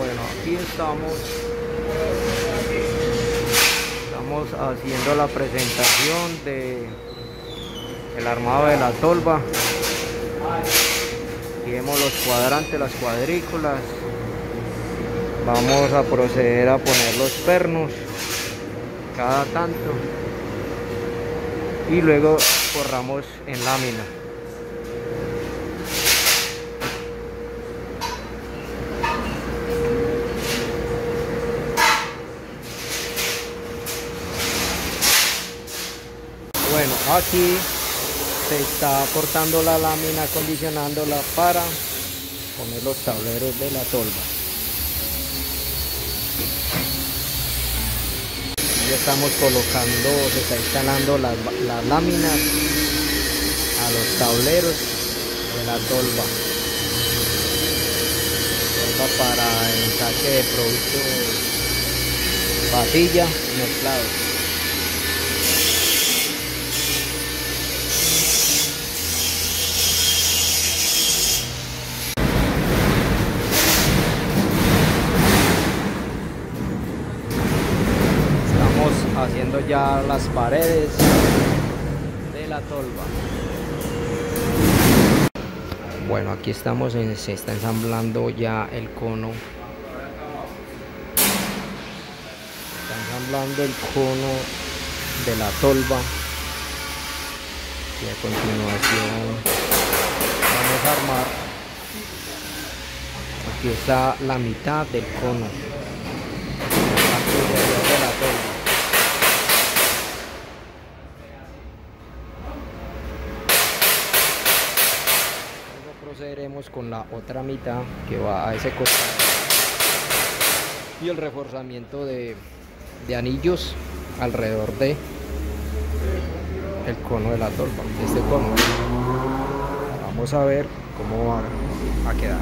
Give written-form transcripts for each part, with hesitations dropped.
Bueno, aquí estamos haciendo la presentación del armado de la tolva. Aquí vemos los cuadrantes, las cuadrículas. Vamos a proceder a poner los pernos cada tanto y luego forramos en lámina. Bueno, aquí se está cortando la lámina, acondicionándola para poner los tableros de la tolva. Ya estamos colocando, se está instalando las láminas a los tableros de la tolva. Tolva para ensaque de productos pasilla mezclados. Haciendo ya las paredes de la tolva. Bueno, aquí estamos se está ensamblando ya el cono. Se está ensamblando el cono de la tolva y a continuación vamos a armar. Aquí está la mitad del cono de la tolva. Procederemos con la otra mitad que va a ese costado y el reforzamiento de anillos alrededor de el cono de la tolva, este cono. Vamos a ver cómo va a quedar.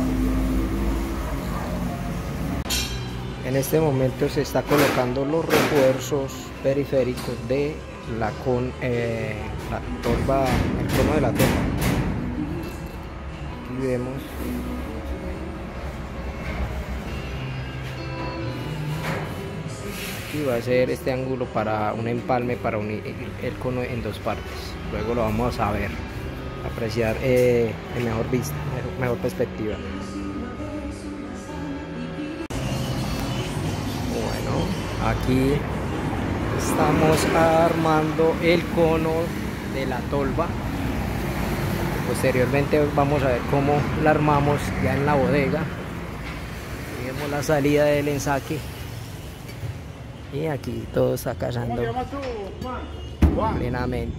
En este momento se está colocando los refuerzos periféricos de la tolva, el cono de la tolva. Vemos aquí va a ser este ángulo para un empalme, para unir el cono en dos partes. Luego lo vamos a ver, apreciar en mejor vista, mejor perspectiva. Bueno, aquí estamos armando el cono de la tolva. Posteriormente vamos a ver cómo la armamos ya en la bodega. Aquí vemos la salida del ensaque y aquí todo está cazando plenamente.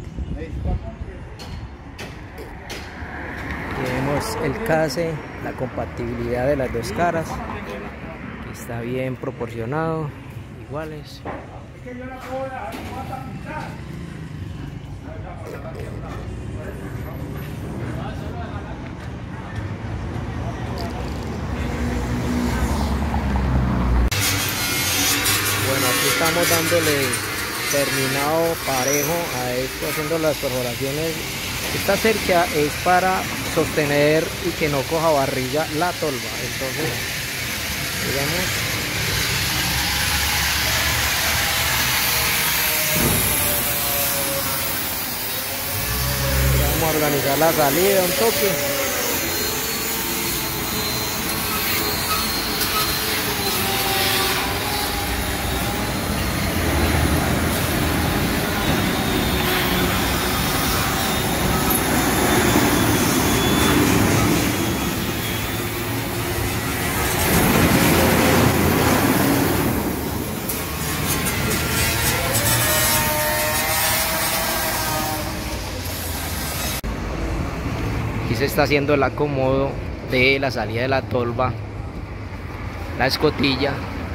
Aquí vemos el case, la compatibilidad de las dos caras, que está bien proporcionado, iguales. Bueno, aquí estamos dándole terminado parejo a esto, haciendo las perforaciones. Esta cerca es para sostener y que no coja barriga la tolva. Entonces, digamos, vamos a organizar la salida, un toque. Aquí se está haciendo el acomodo de la salida de la tolva, la escotilla.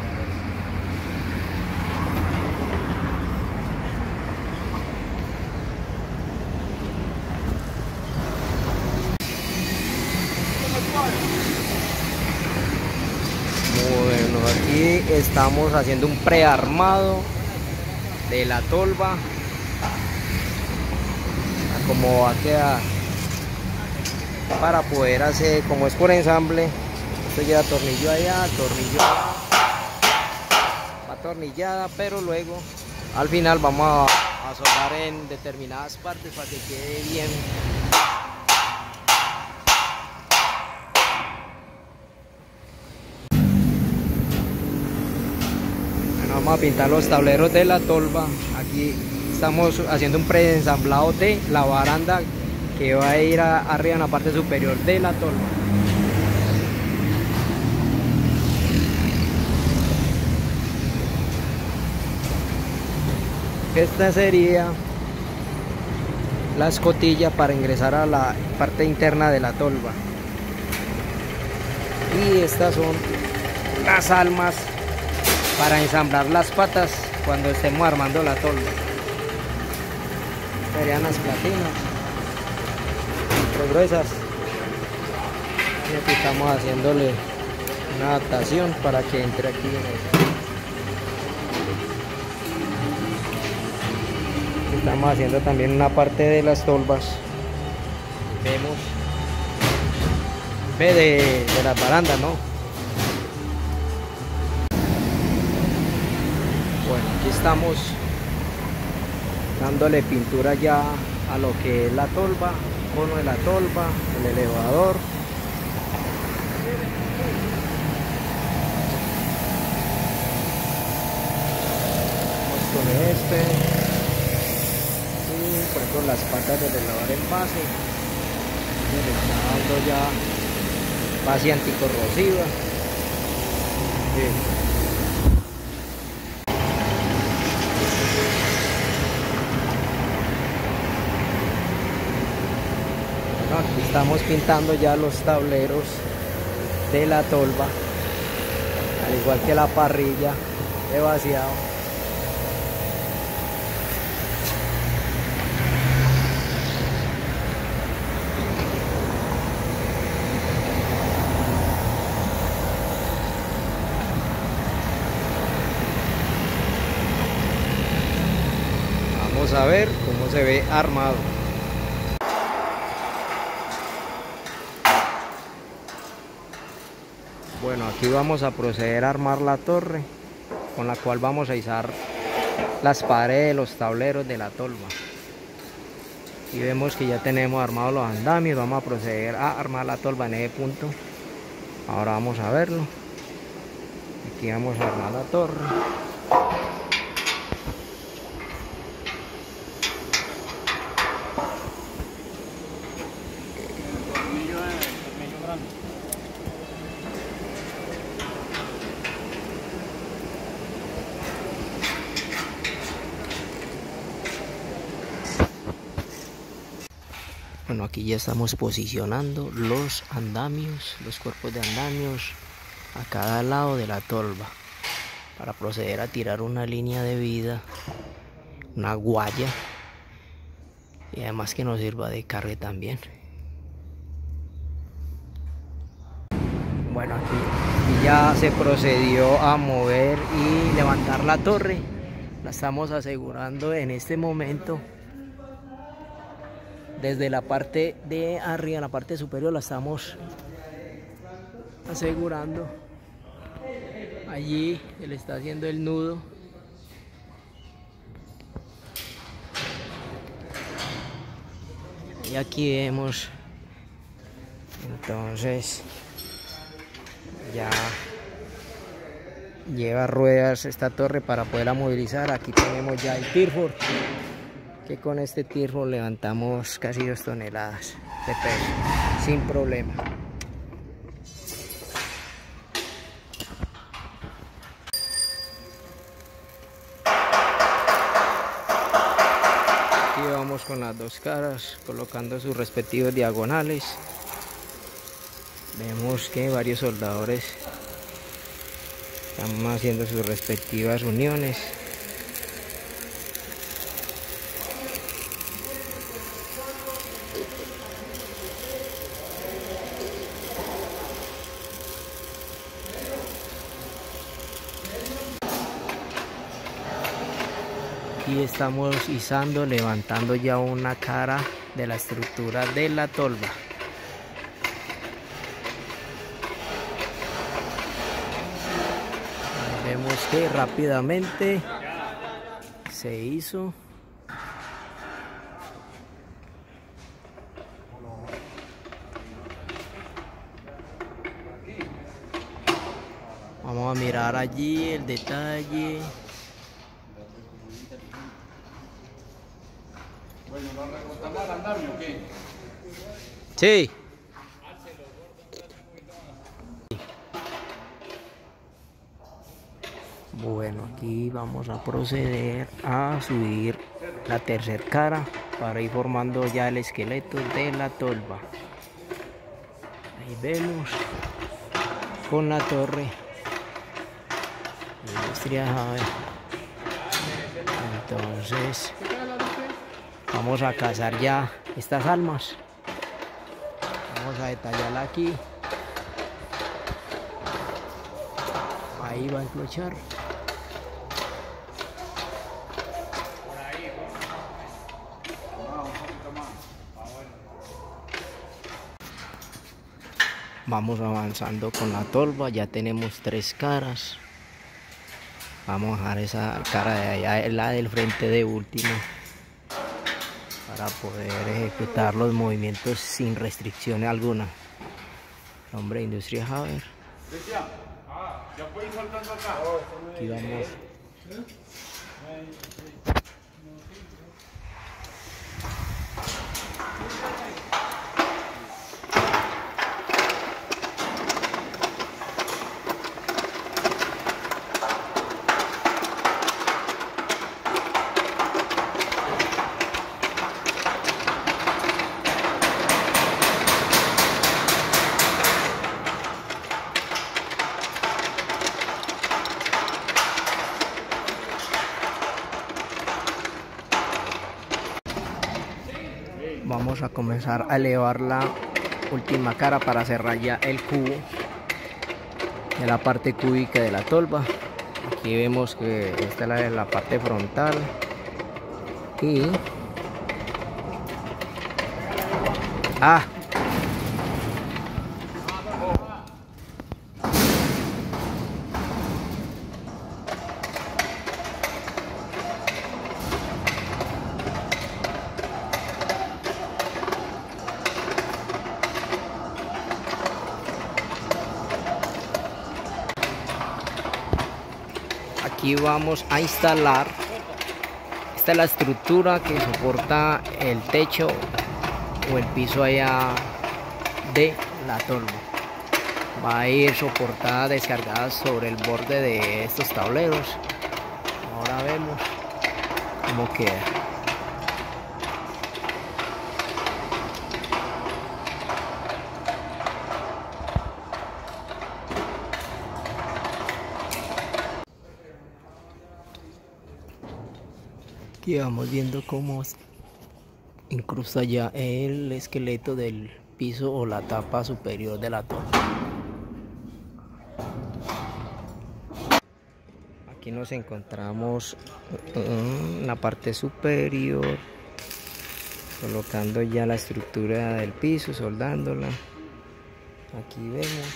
Bueno, aquí estamos haciendo un prearmado de la tolva, como va a quedar, para poder hacer, como es por ensamble, Esto lleva tornillo allá, tornillo allá, va atornillada, pero luego al final vamos a soldar en determinadas partes para que quede bien. Bueno, vamos a pintar los tableros de la tolva. Aquí estamos haciendo un preensamblado de la baranda que va a ir arriba en la parte superior de la tolva. Esta sería la escotilla para ingresar a la parte interna de la tolva. Y estas son las almas para ensamblar las patas cuando estemos armando la tolva. Serían las platinas, gruesas. Y aquí estamos haciéndole una adaptación para que entre aquí en el... Estamos haciendo también una parte de las tolvas. Vemos de las barandas, ¿no? Bueno, aquí estamos dándole pintura ya a lo que es la tolva, cono de la tolva, el elevador. Vamos con este. Por ejemplo, las patas del elevador en base, le está dando ya base anticorrosiva. Bien. Bueno, aquí estamos pintando ya los tableros de la tolva, al igual que la parrilla de vaciado. Vamos a ver cómo se ve armado. Bueno, aquí vamos a proceder a armar la torre con la cual vamos a izar las paredes, los tableros de la tolva. Y vemos que ya tenemos armados los andamios. Vamos a proceder a armar la tolva en ese punto. Ahora vamos a verlo. Aquí vamos a armar la torre. Bueno, aquí ya estamos posicionando los andamios, los cuerpos de andamios a cada lado de la tolva para proceder a tirar una línea de vida, una guaya, y además que nos sirva de cargue también. Bueno, aquí ya se procedió a mover y levantar la torre. La estamos asegurando en este momento. Desde la parte de arriba, la parte superior, la estamos asegurando. Allí él está haciendo el nudo. Y aquí vemos, entonces, ya lleva ruedas esta torre para poderla movilizar. Aquí tenemos ya el tirfor, que con este tirfor levantamos casi 2 toneladas de peso sin problema. Aquí vamos con las dos caras colocando sus respectivos diagonales. Vemos que varios soldadores están haciendo sus respectivas uniones. Aquí estamos izando, levantando ya una cara de la estructura de la tolva. vemos que rápidamente se hizo. Vamos a mirar allí el detalle. Bueno, ¿lo rebotamos al andamio o qué? Sí. Bueno, aquí vamos a proceder a subir la tercera cara para ir formando ya el esqueleto de la tolva. Ahí vemos con la torre Industria Haber. Entonces vamos a cazar ya estas almas. Vamos a detallarla aquí. Ahí va a enclochar. Vamos avanzando con la tolva, ya tenemos 3 caras. Vamos a dejar esa cara de allá, la del frente de último, para poder ejecutar los movimientos sin restricción alguna. Nombre Industria Haber. Ya puedo ir saltando acá. Aquí vamos. Vamos a comenzar a elevar la última cara para cerrar ya el cubo de la parte cúbica de la tolva. Aquí vemos que esta es la parte frontal y aquí vamos a instalar. Esta es la estructura que soporta el techo o el piso allá de la tolva. Va a ir soportada, descargada sobre el borde de estos tableros. Ahora vemos cómo queda. Aquí vamos viendo cómo incrusta ya el esqueleto del piso o la tapa superior de la torre. Aquí nos encontramos en la parte superior, colocando ya la estructura del piso, soldándola. Aquí vemos.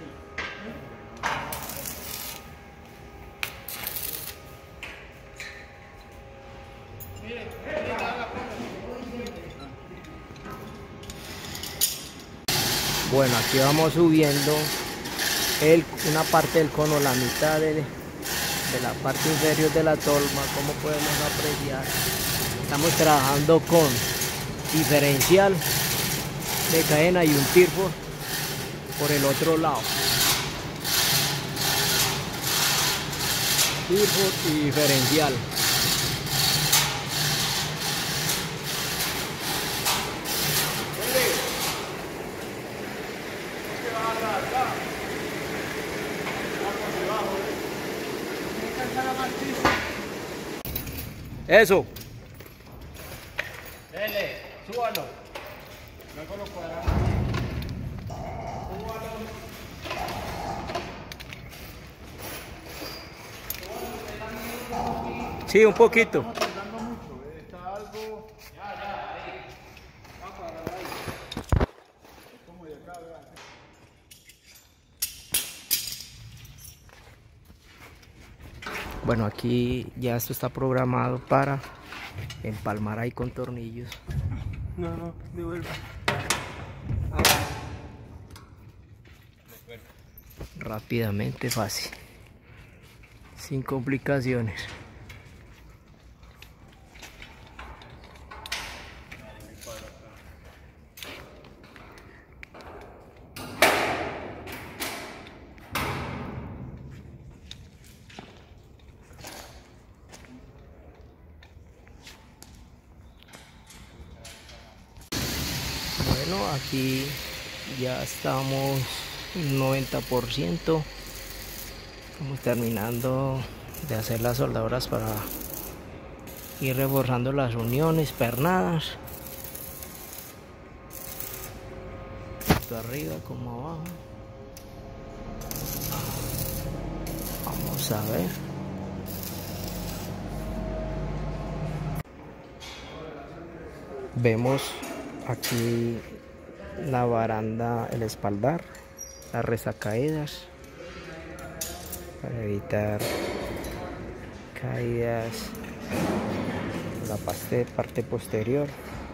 Bueno, aquí vamos subiendo una parte del cono, la mitad de la parte inferior de la tolva. Como podemos apreciar, estamos trabajando con diferencial de cadena y un tirfo por el otro lado. Tirfo y diferencial. Eso. Dele, súbalo. Luego lo cuadramos. Súbalo. Sí, un poquito. Está algo. Ya, ahí. Va a cuadrar ahí. Es como de acá, ¿verdad? Bueno, aquí ya esto está programado para empalmar ahí con tornillos. No, devuelva. Rápidamente, fácil, sin complicaciones. Bueno, aquí ya estamos un 90%. Estamos terminando de hacer las soldaduras para ir reforzando las uniones, pernadas, tanto arriba como abajo. Vamos a ver. Vemos aquí la baranda, el espaldar, las resacaídas para evitar caídas en la parte posterior.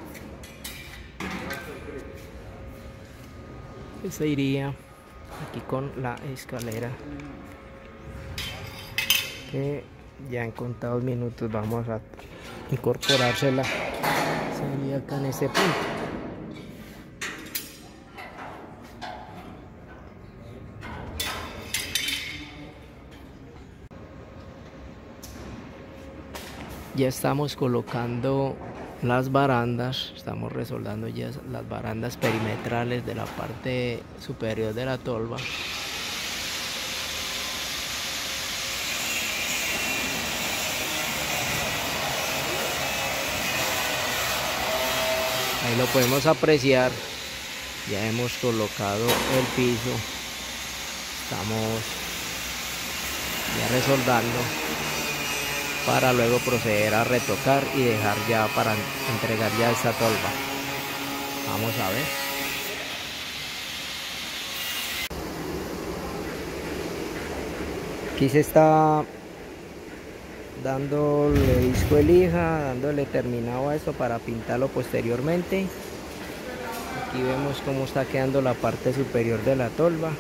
Esta iría aquí con la escalera, que ya en contados minutos vamos a incorporársela. Sería acá en este punto. Ya estamos colocando las barandas, estamos resoldando ya las barandas perimetrales de la parte superior de la tolva. Ahí lo podemos apreciar, ya hemos colocado el piso, estamos ya resoldando para luego proceder a retocar y dejar ya para entregar ya esta tolva. Vamos a ver. Aquí se está dándole disco de lija, dándole terminado a esto para pintarlo posteriormente. Aquí vemos cómo está quedando la parte superior de la tolva.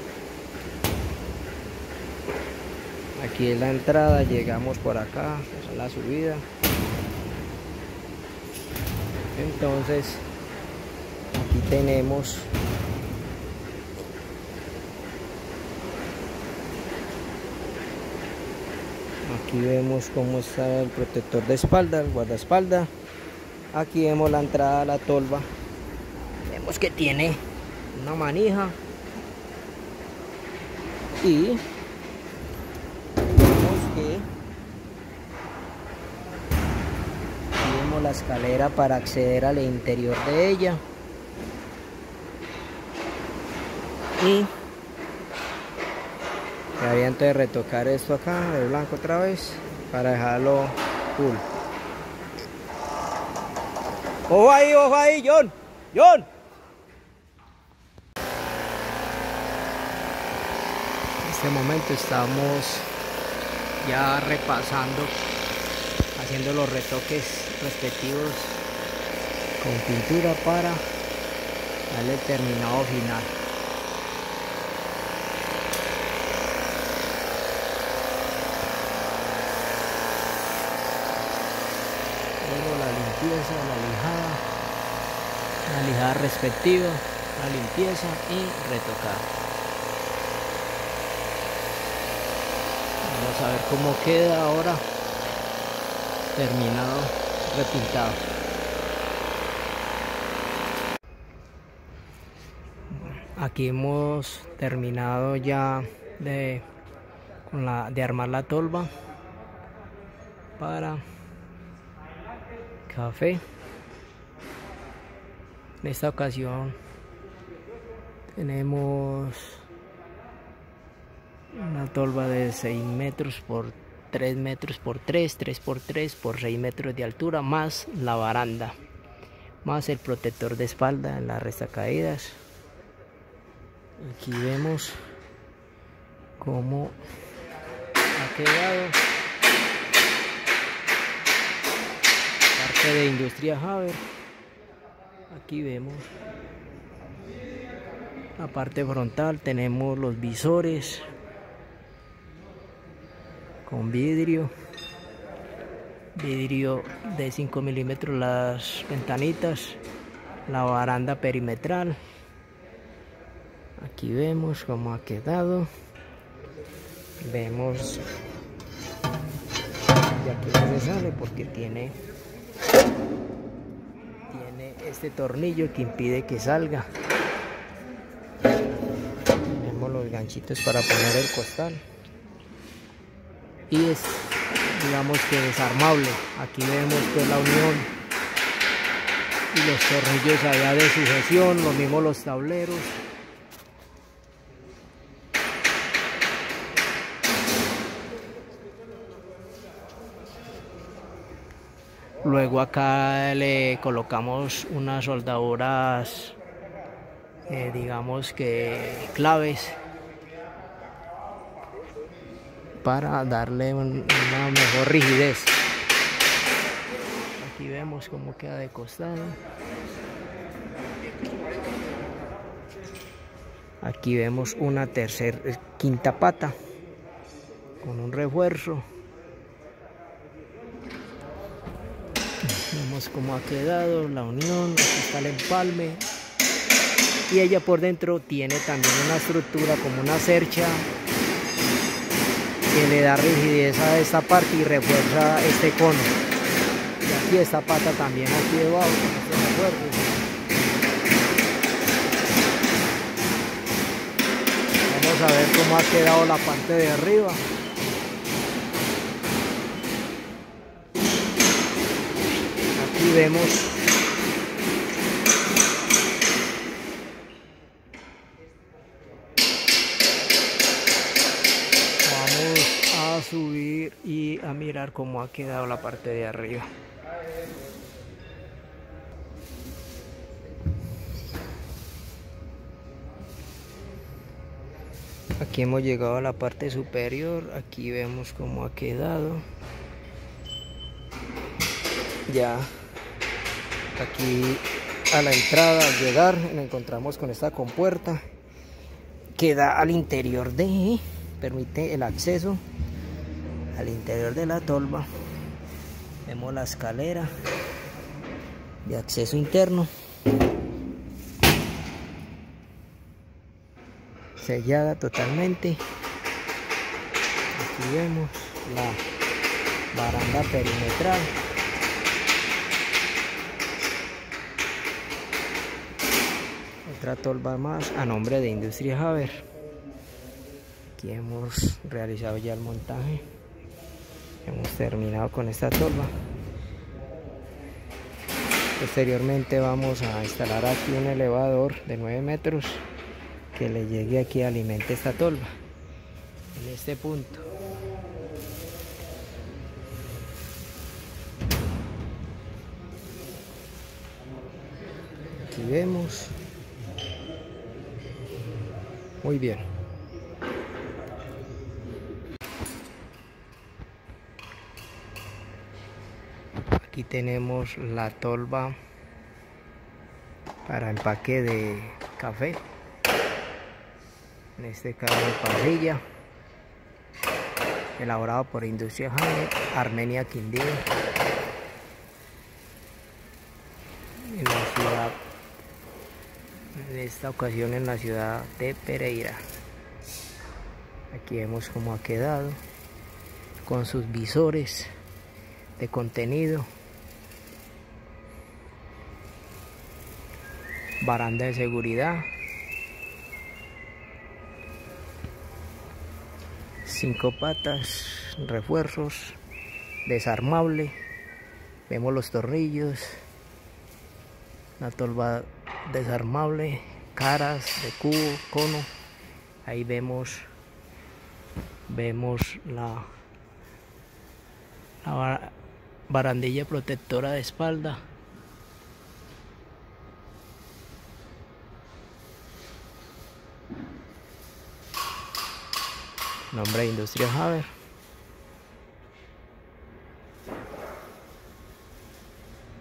Aquí es la entrada, llegamos por acá, esa es la subida. Entonces aquí tenemos aquí vemos cómo está el protector de espalda, el guardaespaldas. Aquí vemos la entrada a la tolva, vemos que tiene una manija y la escalera para acceder al interior de ella, y quedaría entonces retocar esto acá de blanco otra vez para dejarlo full. Ojo ahí, John. En este momento estamos ya repasando, haciendo los retoques respectivos con pintura para darle el terminado final. Luego la limpieza, la lijada respectiva, la limpieza y retocar. Vamos a ver cómo queda ahora terminado, repintado. Aquí hemos terminado ya de armar la tolva para café. En esta ocasión tenemos una tolva de 6 metros por 3 metros por 3, 3 por 3 por 6 metros de altura, más la baranda, más el protector de espalda en las resacaídas. Aquí vemos cómo ha quedado. parte de Industria Haber. Aquí vemos la parte frontal, tenemos los visores con vidrio de 5 milímetros las ventanitas, la baranda perimetral. Aquí vemos cómo ha quedado, vemos, y aquí no se sale porque tiene este tornillo que impide que salga. Tenemos los ganchitos para poner el costal y es, digamos que desarmable. Aquí vemos pues la unión y los tornillos allá de sujeción, lo mismo los tableros. Luego acá le colocamos unas soldaduras, digamos que claves, para darle una mejor rigidez. Aquí vemos cómo queda de costado. Aquí vemos una quinta pata con un refuerzo. Vemos cómo ha quedado la unión, aquí está el empalme. Y ella por dentro tiene también una estructura como una cercha que le da rigidez a esta parte y refuerza este cono. Y aquí esta pata también aquí debajo con este refuerzo. Vamos a ver cómo ha quedado la parte de arriba. Aquí vemos a subir y a mirar cómo ha quedado la parte de arriba. Aquí hemos llegado a la parte superior, aquí vemos cómo ha quedado. Ya aquí a la entrada, al llegar, nos encontramos con esta compuerta que da al interior permite el acceso al interior de la tolva. Vemos la escalera de acceso interno, sellada totalmente. Aquí vemos la baranda perimetral. Otra tolva más a nombre de Industria Haber. Aquí hemos realizado ya el montaje. Hemos terminado con esta tolva. Posteriormente vamos a instalar aquí un elevador de 9 metros que le llegue aquí y alimente esta tolva en este punto. Aquí vemos. Muy bien. Aquí tenemos la tolva para empaque de café. En este caso parrilla. Elaborado por Industria Haber, Armenia, Quindío. En la ciudad, en esta ocasión en la ciudad de Pereira. Aquí vemos cómo ha quedado con sus visores de contenido, baranda de seguridad, 5 patas, refuerzos, desarmable. Vemos los tornillos, la tolva desarmable, caras de cubo, cono. Ahí vemos la barandilla protectora de espalda. Nombre de Industria Haber.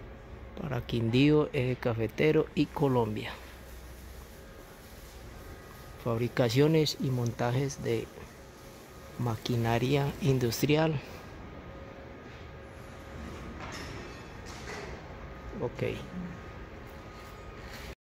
para Quindío, Eje Cafetero y Colombia. Fabricaciones y montajes de maquinaria industrial. Ok.